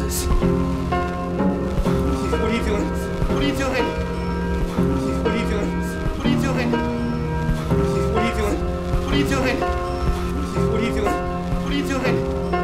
What are you doing? What are you doing? What are you doing? What are you doing? What are you doing? What are you doing? What are you doing? What are you doing?